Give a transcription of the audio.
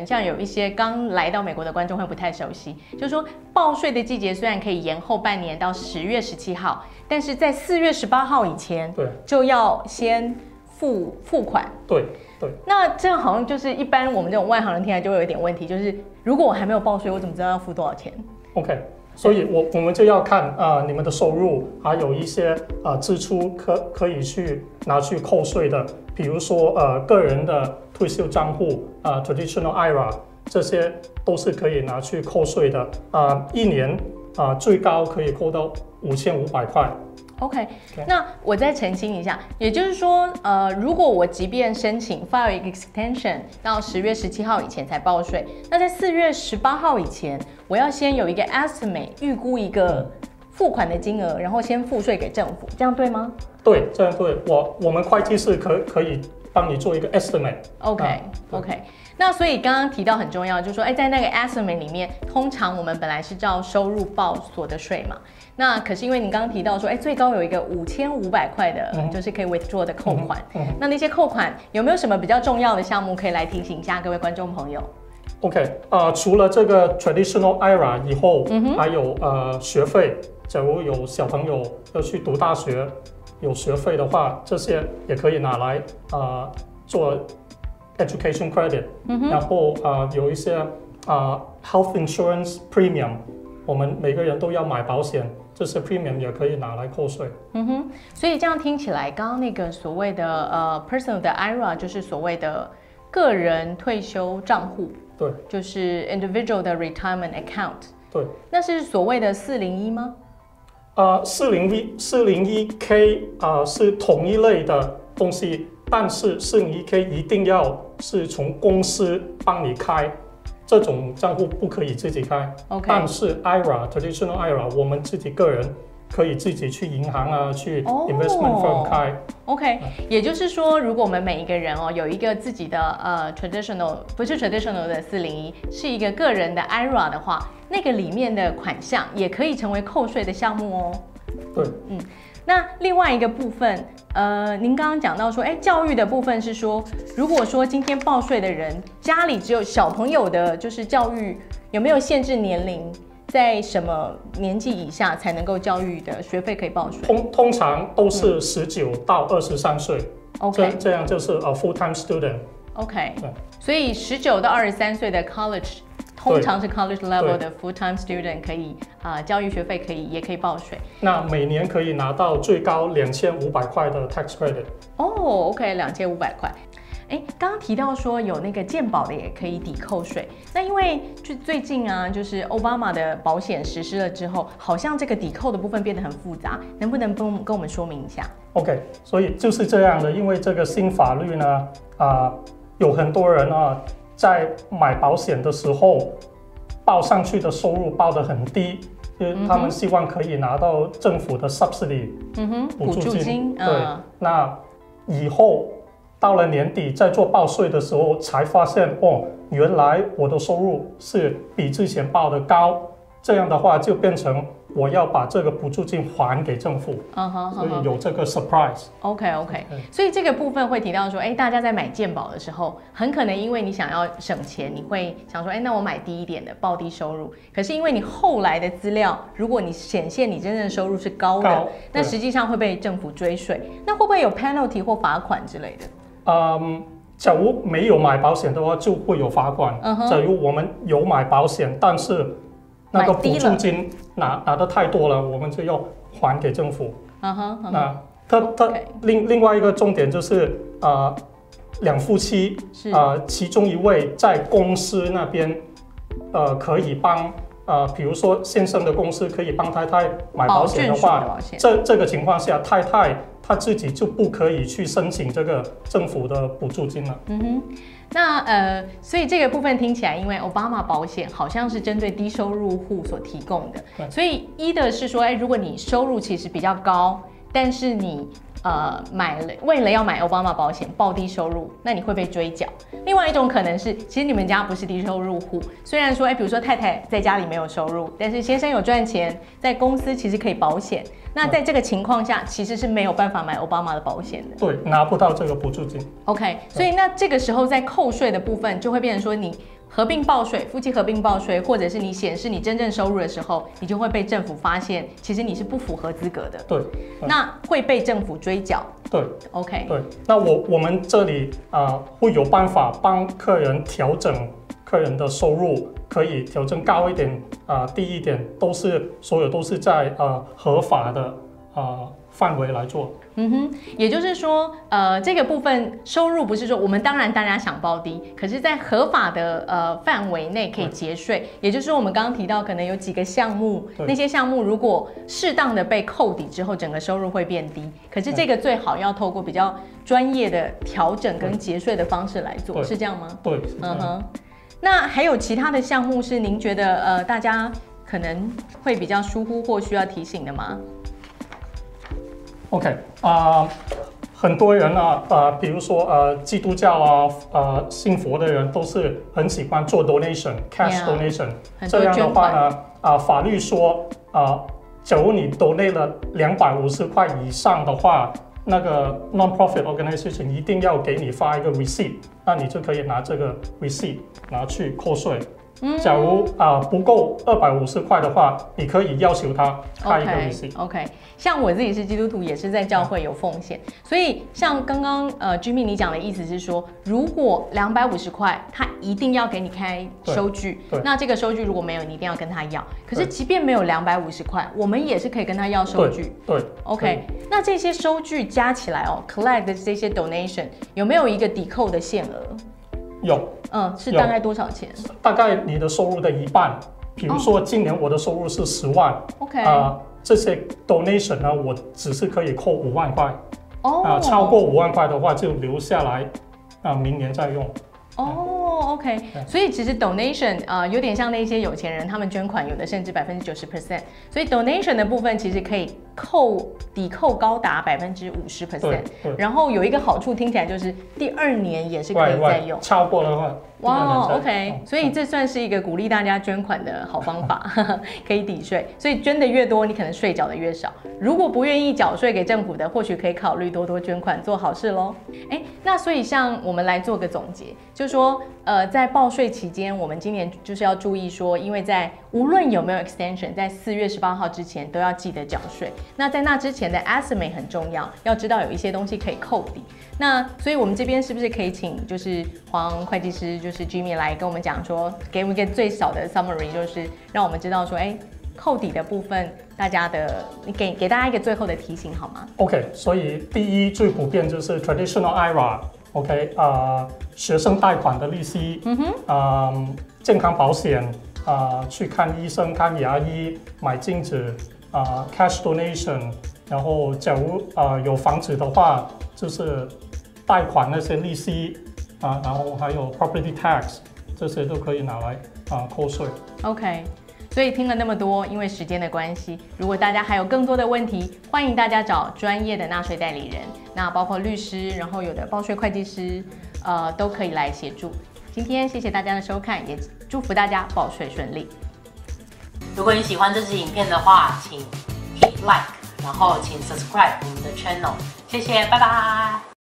能像有一些刚来到美国的观众会不太熟悉，就是说报税的季节虽然可以延后半年到10月17号，但是在4月18号以前， 对， 就要先付款。 对。对， 那这样好像就是一般我们这种外行人听来就会有一点问题，就是如果我还没有报税，我怎么知道要付多少钱 ？OK， 所以我们就要看你们的收入，还有一些支出可以拿去扣税的，比如说个人的退休账户traditional IRA 这些都是可以拿去扣税的，一年最高可以扣到5500块。 OK， 那我再澄清一下，也就是说，如果我即便申请 file 一个 extension 到10月17号以前才报税，那在4月18号以前，我要先有一个 estimate 预估一个付款的金额，然后先付税给政府，这样对吗？ 对，这样对。我们会计师可以帮你做一个 estimate。OK。 那所以刚刚提到很重要，就是说，在那个 estimate 里面，通常我们本来是照收入报所得税嘛。那可是因为你刚刚提到说，最高有一个5500块的，就是可以 withdraw 的扣款。那些扣款有没有什么比较重要的项目可以来提醒一下各位观众朋友 ？OK， 除了这个 traditional IRA 以后，还有学费。假如有小朋友要去读大学，有学费的话，这些也可以拿来做 education credit。然后有一些health insurance premium， 我们每个人都要买保险。这些 premium 也可以拿来扣税。 所以这样听起来，刚刚那个所谓的personal 的 IRA 就是所谓的个人退休账户， 对， 就是 individual 的 retirement account， 对， 那是所谓的401吗 ？401k 是同一类的东西，但是401k 一定要是从公司帮你开。这种账户不可以自己开，但是 IRA traditional IRA 我们自己个人可以自己去银行去 investment firm 开。 OK， 也就是说，如果我们每一个人有一个自己的traditional 不是 traditional 的401，是一个个人的 IRA 的话，那个里面的款项也可以成为扣税的项目哦。 对， 那另外一个部分，您刚刚讲到说，教育的部分是说，如果说今天报税的人家里只有小朋友的，就是教育有没有限制年龄，在什么年纪以下才能够教育的学费可以报税？ 通常都是19到23岁。 OK， 这样就是full-time student。 OK， 所以19到23岁的 college。通常是 college level 的 full-time student 可以教育学费也可以报税。 那每年可以拿到最高2500块的 tax credit。 OK， 2500块。刚刚提到说有那个健保的也可以抵扣税，那因为最近就是奥巴马的保险实施了之后，好像这个抵扣的部分变得很复杂，能不能跟我们说明一下 ？OK， 所以就是这样的，因为这个新法律呢，有很多人在买保险的时候，报上去的收入报得很低，就是他们希望可以拿到政府的 subsidy， 补助金。对，那以后到了年底在做报税的时候，才发现原来我的收入是比之前报的高，这样的话就变成我要把这个补助金还给政府，所以有这个 surprise。 OK， 所以这个部分会提到说，大家在买健保的时候，很可能因为你想要省钱，你会想说，那我买低一点的，报低收入。可是因为你后来的资料，如果你显现你真正的收入是高的，那实际上会被政府追税。那会不会有 penalty 或罚款之类的？ 假如没有买保险的话，就会有罚款。假如我们有买保险，但是那个补助金拿得太多了，我们就要还给政府。那另外一个重点就是两夫妻其中一位在公司那边可以帮比如说先生的公司可以帮太太买保险的话，这个情况下太太她自己就不可以去申请这个政府的补助金了。 那所以这个部分听起来，因为奥巴马保险好像是针对低收入户所提供的，所以一的是说，如果你收入其实比较高，但是你为了要买奥巴马保险报低收入，那你会被追缴。另外一种可能是，其实你们家不是低收入户，虽然说比如说太太在家里没有收入，但是先生有赚钱，在公司其实可以保险。那在这个情况下，其实是没有办法买奥巴马的保险的。 对，拿不到这个补助金。 OK， 所以那这个时候在扣税的部分就会变成说，你合并报税，夫妻合并报税，或者是你显示你真正收入的时候，你就会被政府发现，其实你是不符合资格的。 对， 那会被政府追缴。 对 ，OK。 对，那我们这里会有办法帮客人调整客人的收入，可以调整高一点低一点，所有都是在合法的范围来做。 也就是说，这个部分收入不是说我们当然大家想报低，可是在合法的范围内可以节税。也就是说，我们刚刚提到可能有几个项目，那些项目如果适当的被扣抵之后，整个收入会变低。可是这个最好要透过比较专业的调整跟节税的方式来做，是这样吗？ 对， 那还有其他的项目是您觉得大家可能会比较疏忽或需要提醒的吗 ？OK， 很多人比如说基督教信佛的人都是很喜欢做 donation、cash donation。这样的话呢，法律说，假如你 donate 了250块以上的话，那个 non-profit organization 一定要给你发一个 receipt， 那你就可以拿这个 receipt 拿去扣税。假如不够250块的话，你可以要求他开一个 receipt。OK， 像我自己是基督徒，也是在教会有奉献，所以像刚刚Jimmy 你讲的意思是说，如果250块，他一定要给你开收据，那这个收据如果没有，你一定要跟他要。可是即便没有250块，我们也是可以跟他要收据。 对 ，OK， 那这些收据加起来collect 的这些 donation 有没有一个抵扣的限额？ 有， 是大概多少钱？ 大概你的收入的一半。比如说今年我的收入是10万 ，OK， 这些 donation 呢，我只是可以扣5万块。超过5万块的话就留下来，明年再用。 OK， 所以其实 donation 有点像那些有钱人，他们捐款有的甚至90%，所以 donation 的部分其实可以抵扣高达50%。然后有一个好处听起来就是第2年也是可以再用。 超过的话， OK， 所以这算是一个鼓励大家捐款的好方法，可以抵税。所以捐的越多，你可能税缴的越少。如果不愿意缴税给政府的，或许可以考虑多多捐款做好事咯。那所以像我们来做个总结，就是说在报税期间，我们今年就是要注意说，因为在无论有没有 extension， 在4月18号之前都要记得缴税。那在那之前的 estimate 很重要，要知道有一些东西可以扣抵。那所以我们这边是不是可以请就是黄会计师，就是 Jimmy 来跟我们讲说，给我们一个最少的 summary， 就是让我们知道说，扣抵的部分，大家的你给大家一个最后的提醒好吗 ？OK， 所以第一最普遍就是 traditional IRA。OK， 学生贷款的利息，健康保险，去看医生、看牙医、买镜子，cash donation， 然后假如有房子的话，就是贷款那些利息，然后还有 property tax， 这些都可以拿来扣税。 OK。所以听了那么多，因为时间的关系，如果大家还有更多的问题，欢迎大家找专业的纳税代理人，那包括律师，然后有的报税会计师，都可以来协助。今天谢谢大家的收看，也祝福大家报税顺利。 如果你喜欢这支影片的话，请 hit like， 然后请 subscribe 我们的 channel， 谢谢，拜拜。